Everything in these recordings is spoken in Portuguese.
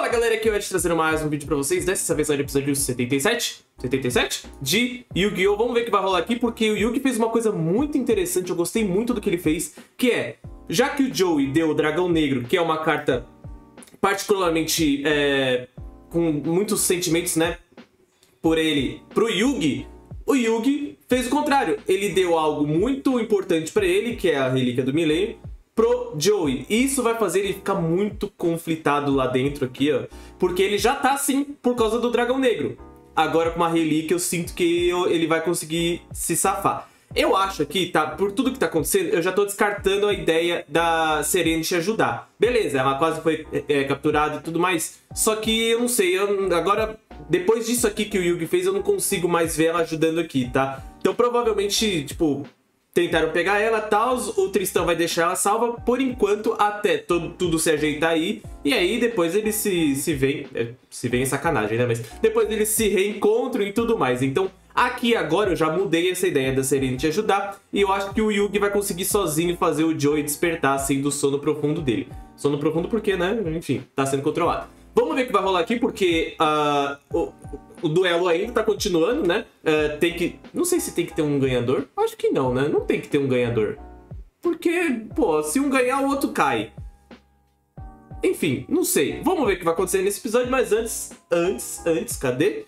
Fala galera, aqui é o Ed trazendo mais um vídeo pra vocês. Dessa vez é o episódio 77 de Yu-Gi-Oh! Vamos ver o que vai rolar aqui, porque o Yugi fez uma coisa muito interessante. Eu gostei muito do que ele fez, que é, já que o Joey deu o Dragão Negro, que é uma carta particularmente com muitos sentimentos, né, por ele, pro Yugi, o Yugi fez o contrário. Ele deu algo muito importante pra ele, que é a Relíquia do Milênio, pro Joey. E isso vai fazer ele ficar muito conflitado lá dentro aqui, ó. Porque ele já tá assim por causa do Dragão Negro. Agora com uma relíquia eu sinto que ele vai conseguir se safar. Eu acho aqui, tá, por tudo que tá acontecendo, eu já tô descartando a ideia da Serenity ajudar. Beleza, ela quase foi capturada e tudo mais. Só que eu não sei, agora, depois disso aqui que o Yugi fez, eu não consigo mais ver ela ajudando aqui, tá? Então provavelmente, tipo, tentaram pegar ela e tal, o Tristão vai deixar ela salva por enquanto, até tudo se ajeitar aí. E aí depois eles se veem, se veem sacanagem, né? Mas depois eles se reencontram e tudo mais. Então aqui agora eu já mudei essa ideia da Serenity ajudar. E eu acho que o Yugi vai conseguir sozinho fazer o Joey despertar assim do sono profundo dele. Sono profundo porque, né? Enfim, tá sendo controlado. Vamos ver o que vai rolar aqui, porque o duelo ainda tá continuando, né? Tem que... Não sei se tem que ter um ganhador. Acho que não, né? Não tem que ter um ganhador. Porque, pô, se um ganhar, o outro cai. Enfim, não sei. Vamos ver o que vai acontecer nesse episódio, mas antes, cadê?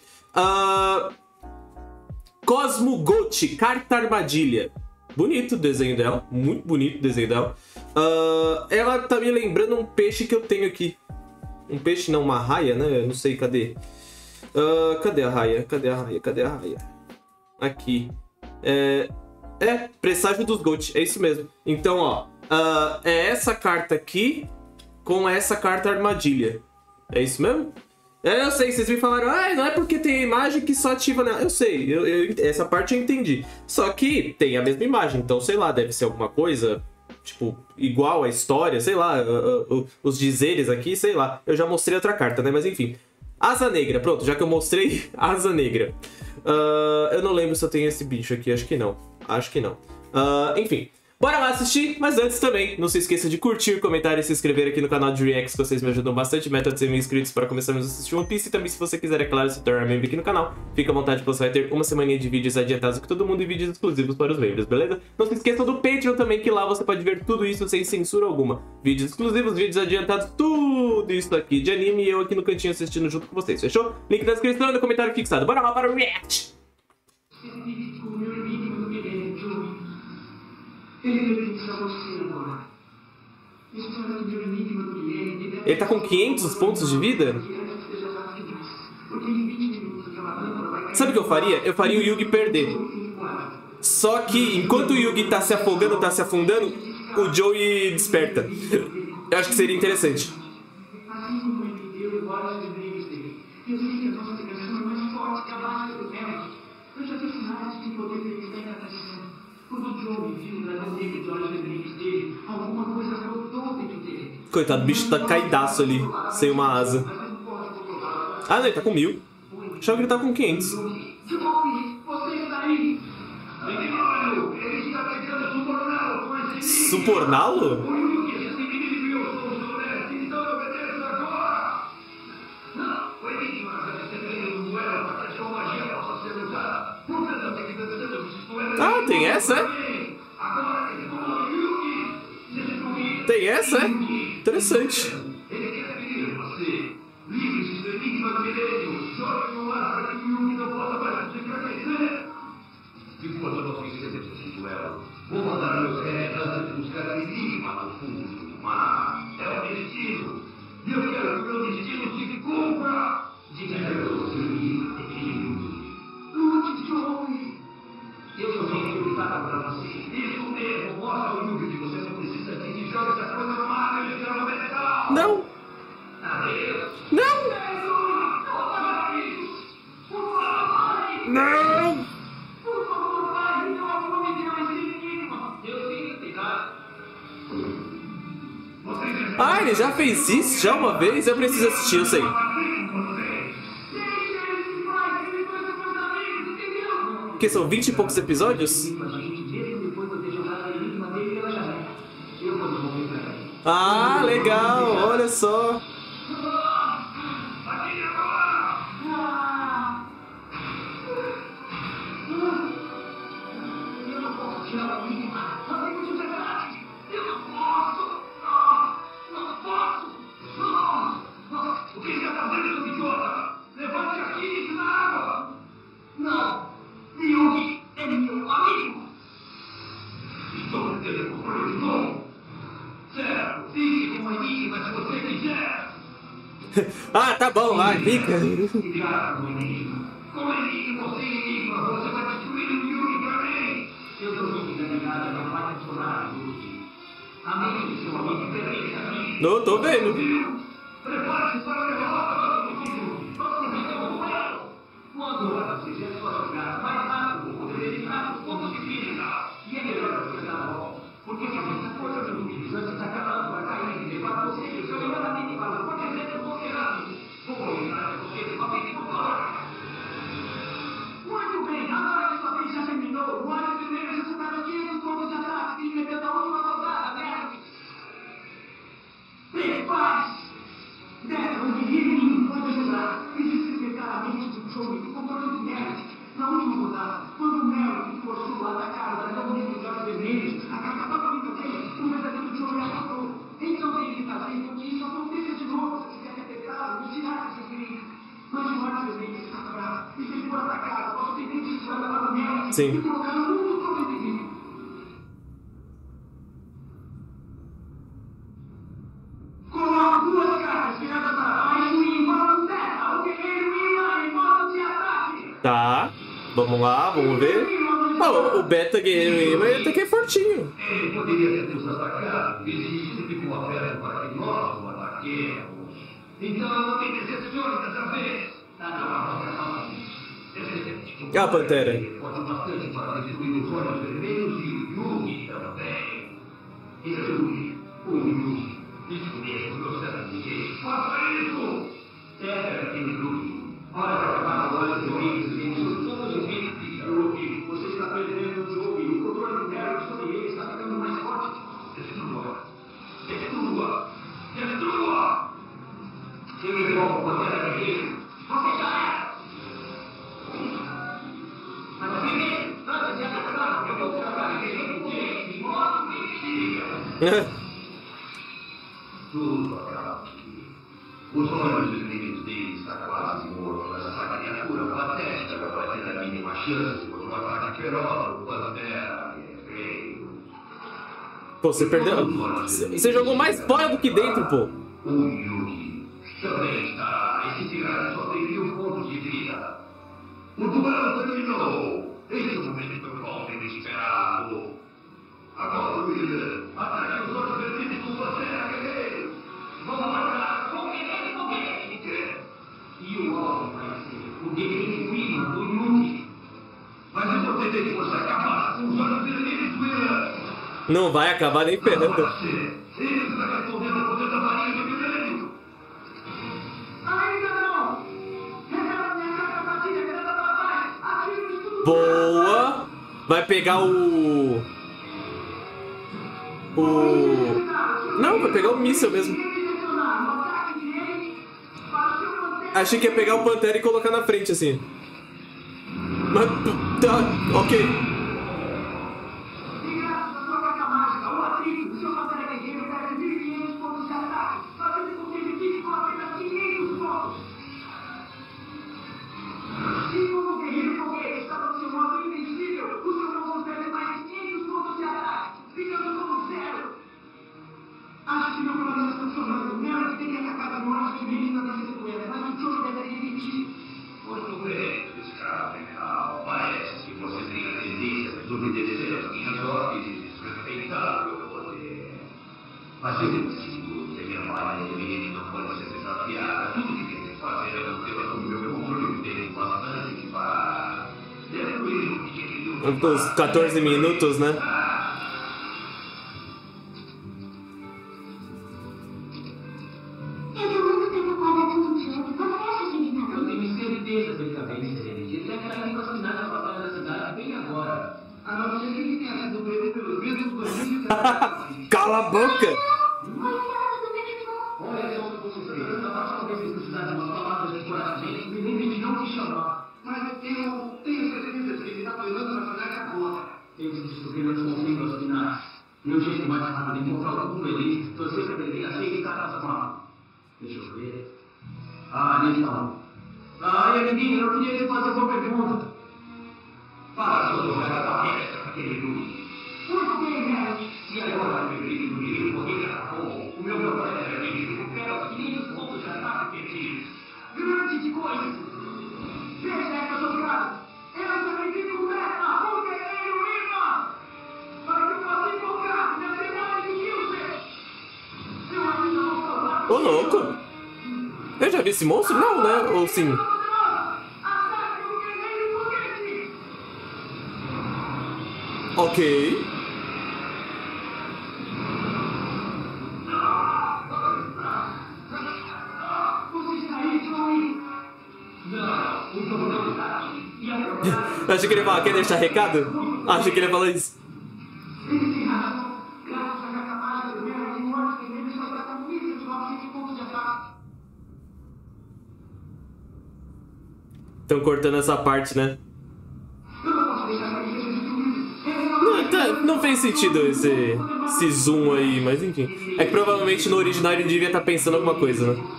Cosmo Gold, carta armadilha. Bonito o desenho dela. Muito bonito o desenho dela. Ela tá me lembrando um peixe que eu tenho aqui. Um peixe não, uma raia, né? Eu não sei, cadê? Cadê a raia? Cadê a raia? Cadê a raia? Aqui. Presságio dos Gold, é isso mesmo. Então, ó, é essa carta aqui com essa carta armadilha. É isso mesmo? Eu sei, vocês me falaram, não é porque tem a imagem que só ativa na... Eu sei, essa parte eu entendi. Só que tem a mesma imagem, então, sei lá, deve ser alguma coisa... Tipo, igual a história, sei lá, os dizeres aqui, sei lá. Eu já mostrei outra carta, né? Mas enfim. Asa Negra, pronto, já que eu mostrei Asa Negra. Eu não lembro se eu tenho esse bicho aqui, acho que não. Acho que não. Enfim, bora lá assistir, mas antes também, não se esqueça de curtir, comentar e se inscrever aqui no canal de Reacts, que vocês me ajudam bastante. Meta de 100 mil inscritos para começarmos a assistir One Piece. E também, se você quiser, é claro, se tornar membro aqui no canal, fica à vontade que você vai ter uma semaninha de vídeos adiantados com todo mundo e vídeos exclusivos para os membros, beleza? Não se esqueça do Patreon também, que lá você pode ver tudo isso sem censura alguma. Vídeos exclusivos, vídeos adiantados, tudo isso aqui de anime e eu aqui no cantinho assistindo junto com vocês, fechou? Link na descrição e no comentário fixado. Bora lá para o React! Ele tá com 500 pontos de vida? Sabe o que eu faria? Eu faria o Yugi perder. Só que enquanto o Yugi tá se afogando, tá se afundando, o Joey desperta. Eu acho que seria interessante. Coitado, o bicho tá caidaço ali, sem uma asa. Não, ele tá com 1000. Achava que ele tá com 500. Suporná-lo? Tem essa, Tem essa, Interessante. Enquanto nós vencemos esse duelo, vou mandar meus representantes buscar a enigma no fundo do mar. É o destino. E eu quero que o meu destino se cumpra. Diga eu, seu inimigo terrível. Lute, Joey. Eu só tenho que lutar para você. Isso mesmo. Mostra ao Yugi que você só precisa disso e joga essa coisa no mar e ele vai metal. Não. Adeus. Não. Não. Ele já fez isso já uma vez? Eu preciso assistir, eu sei. Que são 20 e poucos episódios? Ah, legal, olha só. fazendo, seu idiota? Levante aqui e isso na água! Não! Yugi é meu amigo! Estou tentando controle de novo! Certo, fique como enigma se você quiser! Ah, tá bom, vai, fica. Ficar como enigma. Como enigma, você vai destruir o Yugi pra mim! Eu tô muito ligado, não vai funcionar, Yugi. A mente do seu amigo pertence a mim. Não, tô vendo. Prepare-se para a derrota do Yugi. Vamos então, duelo! Quando você fizer suas jogadas mais rápido, vou poder eliminar os pontos de física. E é melhor você dar a volta. Porque se a força do Yugi antes está acabando vai cair e levar você e o seu melhor amigo para o proteger do oceano. Vou eliminar você de uma vez por todas. Muito bem, agora que sua vez já terminou, o ano primeiro executaram 500 pontos de ataque e meteu a última rodada, né? Prepare-se! Dessa, o guerreiro pode ajudar. Existe claramente do jogo e do controle do Merrick. Na última rodada, quando o Merrick forçou a atacar o dragão negro de olhos vermelhos, a catapulta dele, o verdadeiro jogo acabou. Então tem que fazer com que isso aconteça de novo se quiser recuperá-lo e tirar esse perigo. Mas o olhos vermelhos está bravo e se for atacado, posso ter que para o Merrick e colocar no mundo todo em perigo. Coloque duas cartas viradas para baixo e envolve terra. O guerreiro Ilan em modo de ataque. Tá, vamos lá, vamos ver. Oh, o Beta Guerreiro Iman até que é fortinho. Ele poderia ter nos atacado e se ficou aberto para que nós o ataquemos. Então eu não me decepcione dessa vez. Ah, Pantera. Pode bastante para destruir os olhos vermelhos e o Yugi também. O Yugi. Isso mesmo, meu certo ninguém. Faça isso! É, Yugi. Hora de acabar com olhos vermelhos e todos os vídeos de Yugi. Você está perdendo o jogo e o controle interno sobre ele está ficando mais forte. Destrua! Destrua! Destrua! Eu invoco o poder daquele. Você já é! Mas primeiro, antes de atacar, eu vou colocar ele em modo inimigo. Tudo acaba aqui. Os olhos vermelhos dele está quase morto, mas essa criatura patética vai ter a mínima chance por um ataque feroz do Pantera Guerreiro. Pô, você perdeu. Você jogou mais fora do que dentro, pô. O Yugi também está. Esse tirado só tem 1000 pontos de vida. O duelo terminou. Esse é o momento que eu sempre esperado. Agora, William, ataque os olhos vermelhos do Pantera Guerreiro. Vamos atacar com ele. E o alvo vai ser o guerreiro William do Yugi. Mas eu tentei que você acabasse com os olhos vermelhos do William. Não vai acabar nem ferrando. Ele está respondendo ao poder da varinha de vermelho. Ainda não! Revela minha carta partida virada para baixo. Atire o escudo. Boa! Vai pegar o. Não, vai pegar o míssil mesmo. Achei que ia pegar o Pantera e colocar na frente assim. Mas. Tá, ok. Se como guerreiro foguete está no seu modo invencível, o seu monstro perde mais 500 pontos de ataque, ficando como zero. Acho que meu plano está funcionando. Merrick tem que atacar no nosso time na sequência, mas o jogo deveria repetir. Muito bem, escravo mental. Parece que você tem a tendência de desobedecer as minhas ordens e desrespeitar o meu poder. Mas eu consigo que a minha falha dele não pode ser desafiada. Tudo que tem que fazer é manter o meu controle dele bastante para destruir o que ele... Uns 14 minutos, né? Eu tô muito preocupada com o jogo. Você acha que ele tá Eu bem? tenho certeza que ele está bem, Serenity. Ele deve estar indo assinar a batalha da cidade bem agora. A não ser que ele tenha sido preso pelos mesmos bandidos que... Cala a boca! Olha só o que você fez. Na próxima vez que precisar de umas palavras de encorajamento, me lembre de não te chamar. Mas eu tenho certeza de que ele está planejando na cidade agora. Tenho que descobrir onde consigo as finais. E o jeito mais rápido de encontrar algum deles, torcer para ele aceita e catar as malas. Deixa eu ver. Lição. Amiguinho, eu queria te fazer uma pergunta. Faça o lugar da palestra para aquele grupo. Muito bem, Harry. E agora, meu querido livro, porque o meu colega amigo recupera os meninos pontos de ataque perdidos. Grandes coisas. Veja essa jogada. Ela também tem começa a Hulk e o Irma. Para que eu possa invocar minha memória de Hilfer. Eu ainda vou falar. Ô, louco! Eu já vi esse monstro? Não, né? Ou sim? Ok. Eu achei que ele ia falar, quer deixar recado? Achei que ele ia falar isso. Estão cortando essa parte, né? Não fez sentido esse zoom aí, mas enfim. É que provavelmente no original ele devia estar pensando alguma coisa, né?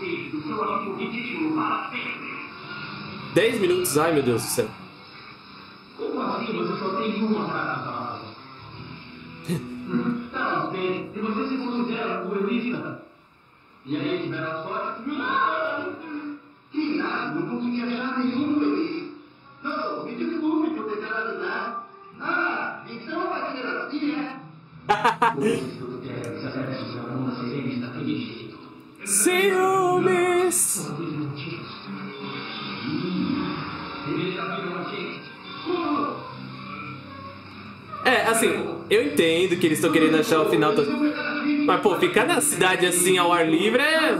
10 minutos, ai meu Deus do céu. Como assim você só tem uma casa? Tá bem, e você se considera o Elisa? E aí tiveram a sorte? Que nada, não consegui achar nenhum feliz. Não, me desculpe por ter dado nada. Então vai ser assim, é? Ciúmes! É, assim, eu entendo que eles estão querendo achar o final do... Mas, pô, ficar na cidade assim ao ar livre é...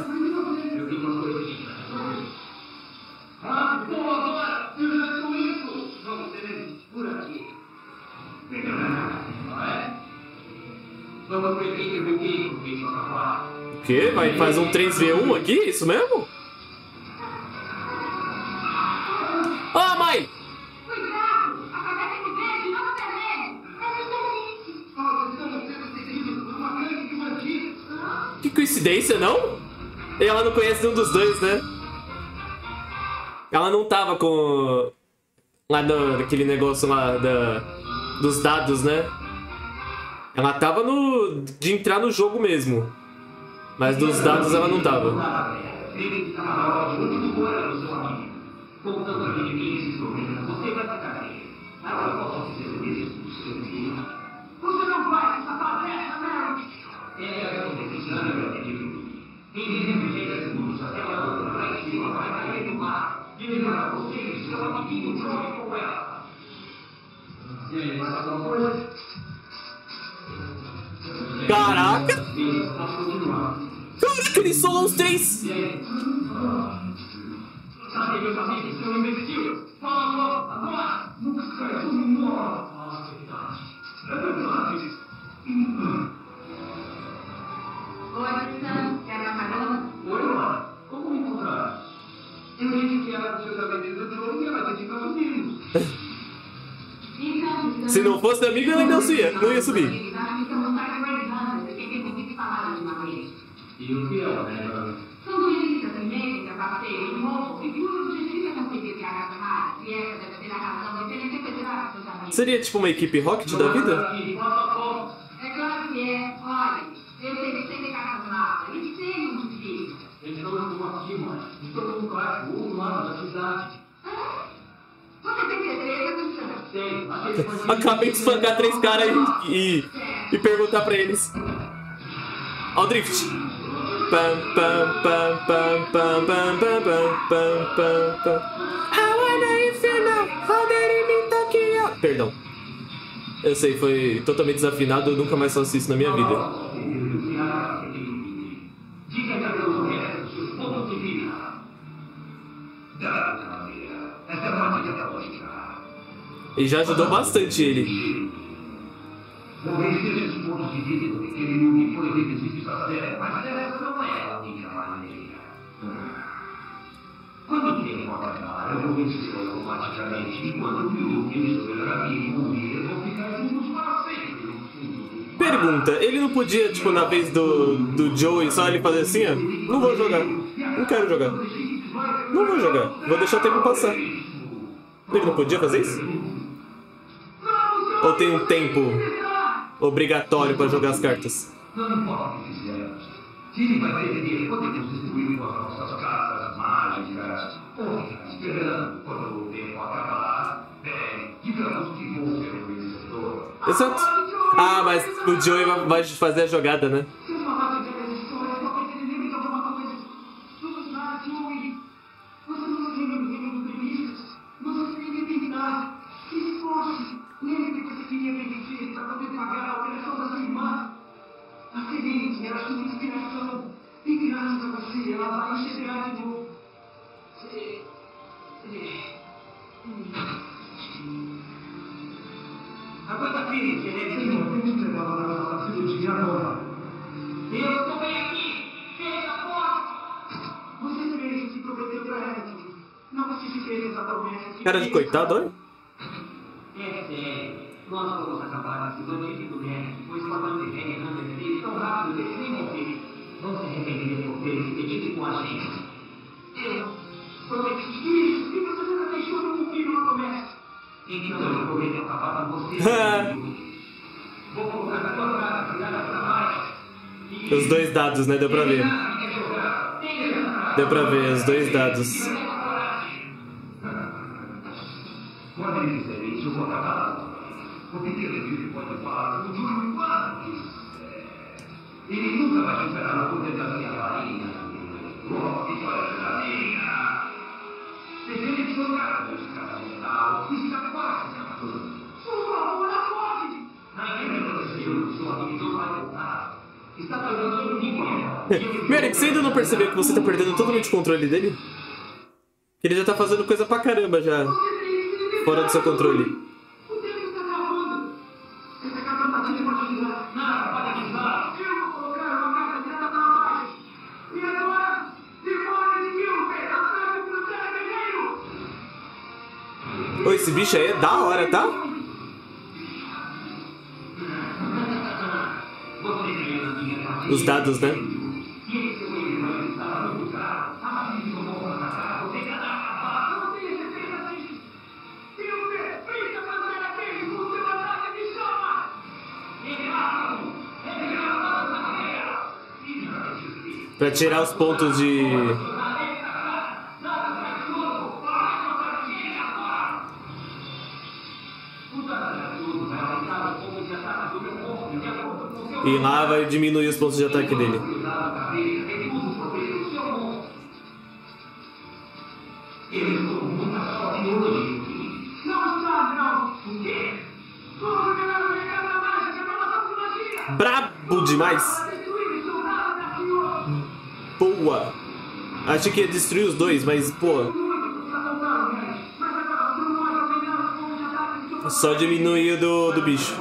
O quê? Vai fazer um 3v1 aqui? Isso mesmo? Ah, mãe! Cuidado! A cabeça de verde não tá vendo! É Que coincidência, não? E ela não conhece nenhum dos dois, né? Ela não tava com... Lá naquele negócio lá dos dados, né? Ela tava de entrar no jogo mesmo. Mas dos dados ela não tava. Você não vai essa palestra, Mary! Até lá em cima vai cair no mar. E ele vai você e seu amiguinho Johnny com ela. E aí, mais alguma coisa? Caraca! Caraca, eles soltam os três! Sabe, meus amigos, seu imbecil! Fala logo, agora! Nunca caiu no mundo! É verdade. Oi, Sam. Quer uma carona? Oi, Laura. Como me encontrar? Eu disse que era dos seus amigos do Joe e ela disse para os meninos. Se não fosse amigo, eu ainda não ia subir. E o que é o né? São turistas em médica, passeio, novo, e tudo justifica conseguir que a casa rara, e essa deve ser a razão de terem que federar seus amigos. Seria tipo uma equipe Rocket da vida? É claro que é. Olha, eu sei que tem casa rara, e sei um difícil. Eles não estão aqui, mãe. Estou com um cachorro lá na cidade. Você tem certeza, Sam? Tem. Acabei de espancar 3 caras e perguntar pra eles. Ó o drift. Pam, pam, pam, pam, pam, pam, pam, pam, pam, pam. I wanna infernal, how did it mean Tokyo? Perdão. Eu sei, foi totalmente desafinado, eu nunca mais faço isso na minha vida. Diga que eu sou seus pontos de vista. Essa é a mágica da lógica. E já ajudou bastante ele. Talvez seja esses pontos de vista que ele não foi repetitivo a sério, mas essa não é a minha maneira. Quando tem uma batalha, eu vou vencer automaticamente, enquanto o Yuki e o seu melhor amigo vão ficar juntos para sempre no fundo. Pergunta, ele não podia, tipo, na vez do Joey, só ele fazer assim, ó? Não vou jogar. Não quero jogar. Não vou jogar. Vou deixar o tempo passar. Ele não podia fazer isso? Ou tem um tempo obrigatório para jogar as cartas? Não importa o que fizermos. Time vai perder. Podemos destruir com as nossas cartas mágicas. Ou ficar esperando quando o tempo acabar. Bem, digamos que vou ser o vencedor. Exato. Ah, mas o Joey vai fazer a jogada, né? Aguenta firme, Senhor, temos que levar ela para a cirurgia agora. Eu estou bem aqui! Fecha a porta! Você mesmo se prometeu para ela, Tio. Não justifiquei exatamente. Cara de coitado, olha. É sério. Nós vamos acabar esse bandido do Nerd, pois com a pandemia errando ele tão rápido que eles nem vão ver. Vão se arrepender por ter esse pedido com a gente. Eu prometi isso e você nunca deixou de cumprir uma promessa. Então eu prometo acabar com você. Vou colocar na tua cara, virada pra baixo. Os dois dados, né? Deu pra ver. Deu pra ver, os dois dados. Quando ele fizer isso, eu vou acabar. O pequeno livro pode falar com o Júlio quando quiser. Ele nunca vai superar o poder da minha varinha. Oh, que varinha! Devia te jogar no escaramutal e se acabar, escaramutal. Por favor, acorde! Naquele Brasil, seu amigo não vai voltar. Está perdendo o nível. Merrick, você ainda não percebeu que você tá perdendo totalmente o controle dele? Que ele já tá fazendo coisa pra caramba já. Fora do seu controle. O tempo está acabando. Essa carta batida pode ajudar. Nada pode ajudar. Eu vou colocar uma carta direta para baixo. E agora, demônio de Gilbert, ataque pro terra guerreiro. Ô, esse bicho aí é da hora, tá? Você ganhou na minha partida. Os dados, né? E esse livro estava no lugar. A vida tomou conta da cara. Você quer acabar? Não tenho certeza disso. Gilbert, fica fazendo aquele com seu ataque de chama. Errado. Errado na guerra. Pra tirar os pontos de... E lá vai diminuir os pontos de ataque dele. Brabo demais! Boa! Achei que ia destruir os dois, mas pô. Só diminuir o do bicho.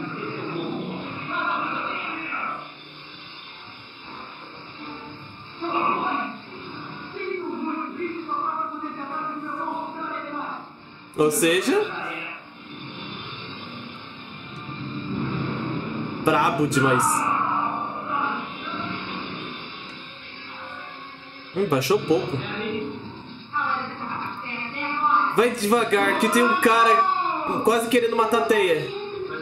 Ou seja, brabo demais. Baixou pouco. Vai devagar, que tem um cara quase querendo matar a Teia. Ele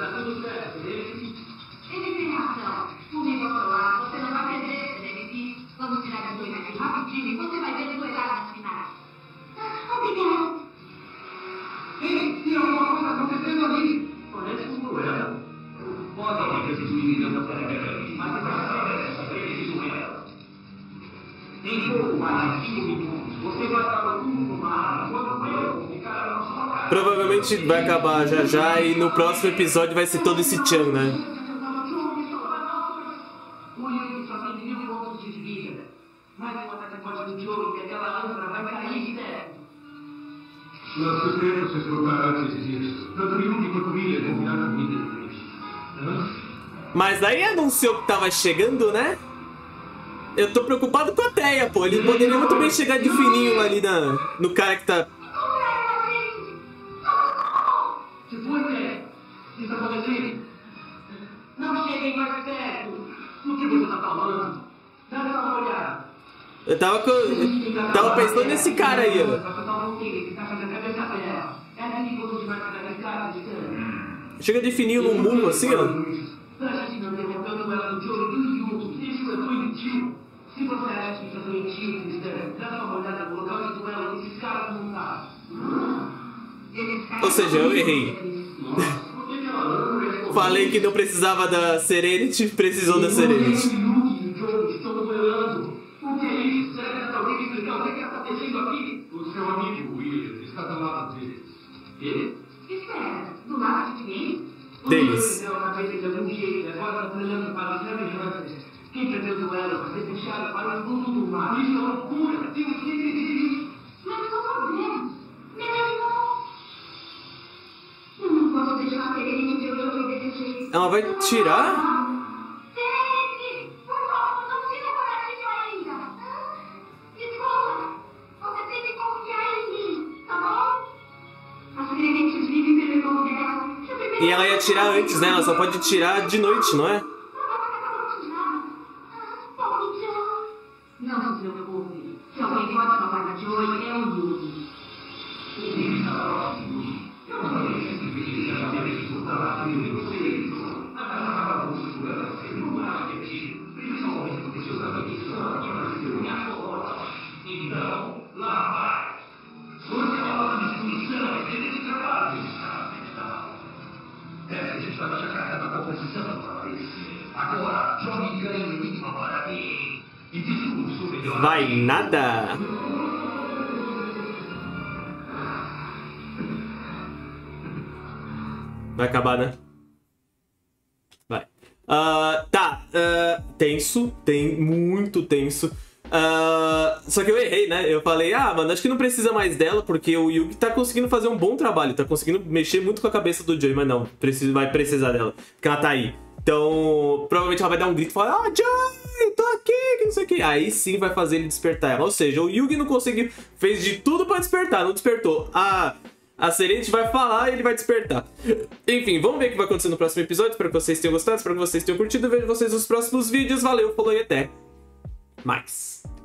tem razão. O nível lá, você não vai perder, Frederic. Vamos tirar as duas aqui rapidinho e você vai ver depois nas finais. Obrigado. Ei, tem alguma coisa acontecendo ali? Parece um duelo. Pode haver que esses meninos não querem, mas dessa vez isso é. Em pouco mais de 5 minutos, você vai estar tudo no mar, enquanto eu ficar na sua casa. Provavelmente vai acabar já já e no próximo episódio vai ser todo esse tchan, né? O Yuri só tem 1000 pontos de vida. Mais um ataque pode do Joe e aquela âncora vai cair de terra. Nós pretendemos se trocar antes disso. Tanto Yuri quanto William combinaram comigo. Mas daí anunciou que tava chegando, né? Eu tô preocupado com a Teia, pô. Ele poderia muito bem chegar de fininho ali no cara que tá... Se foi, Té, isso aconteceu. Não cheguem mais perto. O que você tá falando? Dá uma olhada. Eu tava pensando nesse cara aí, ó. Chega de fininho num mundo assim, ó. Se você acha que isso é doentio, Cristã, dá só uma olhada no local de duelo desses caras não tá. Ou seja, eu errei. Falei que não precisava da Serenity, precisou da Serenity. O que é isso? Será que alguém me explicar o que está acontecendo aqui? O seu amigo, William, está do lado dele. Ele? Espera, do lado de quem? Deles. Deu a cabeça de algum jeito, agora está olhando para os semelhantes. Quem perdeu o duelo vai ser puxado para o fundo do mar. Isso é loucura! Temos que entender isso! Mas não problema. Meu irmão. Eu não posso deixar a Serenity de eu obedecer. Ela vai tirar? Serenity, por favor, não fica por aqui ainda. Desculpa, você tem que confiar em mim, tá bom? A Serenity vive pelo irmão dela. E ela ia tirar antes, né? Ela só pode tirar de noite, não é? Não se preocupe. Se alguém pode salvar a Joy, é o Yugi. Então, lá vai. Você é uma destruição desse trabalho. A gente vai chegar na composição para aparecer. Agora, jogue e ganhe o enigma para mim. E descubra o seu melhor. Vai nada. Vai acabar, né? Vai. Tá. Tenso. Muito tenso. Só que eu errei, né? Eu falei, mano, acho que não precisa mais dela, porque o Yugi tá conseguindo fazer um bom trabalho, tá conseguindo mexer muito com a cabeça do Joy, mas não, vai precisar dela, porque ela tá aí. Então, provavelmente ela vai dar um grito e falar, Joy, tô aqui, que não sei o que. Aí sim vai fazer ele despertar ela. Ou seja, o Yugi não conseguiu, fez de tudo pra despertar, não despertou. A Serenity vai falar e ele vai despertar. Enfim, vamos ver o que vai acontecer no próximo episódio. Espero que vocês tenham gostado, espero que vocês tenham curtido. Vejo vocês nos próximos vídeos. Valeu, falou e até mais.